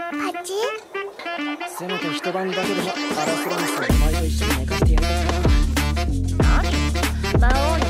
パチ。 せめて一晩だけでもアラスランスをお前と一緒に寝かしてやるかな。 何？魔王の